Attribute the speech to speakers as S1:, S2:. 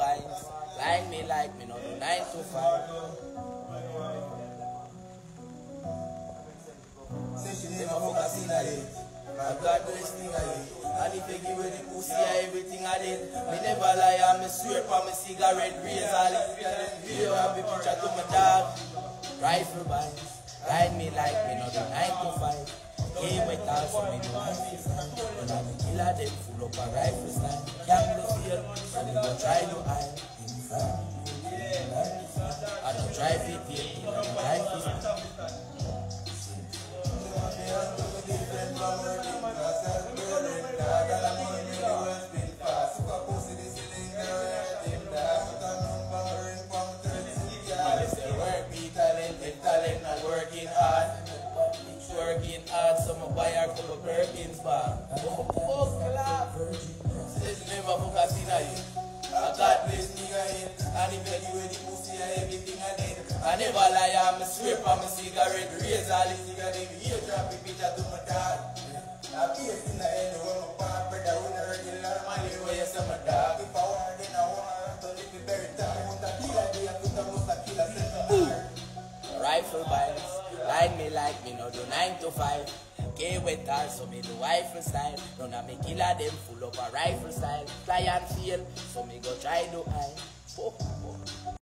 S1: Line me like me, no do 9 to 5. Say she never focus in a day. I got this thing I did. And if you give me the pussy, everything I did. Me never lie, I'm a swear for my cigarette, raise all it. You have a picture to my dog. Rifle bands, ride me like me, no do 9 to 5. Game with all for me, no rifle. When I'm a killer, them full up a rifle style. Gamble field, and they don't try to hide. I don't try to be I don't try to working hard, so my buy her couple Birkins back. Oh, clap. Says never focus in on you. I got this nigga in, and if you give me the pussy and everything I need. I never lie, I'm a swear for my cigarette, raise all this nigga, they be here drop a picture to my dog. I be a in the end, when my papa brother, when I heard a lot of money, where you say my dog. If I want, then I want to live it very time. I want a killer, they have to come with a killer, set my heart. Rifle bites, line me like me, no do 9 to 5. K with us, so me do rifle style. None of me killer them full up a rifle style. Fly and feel, so me go try to hide.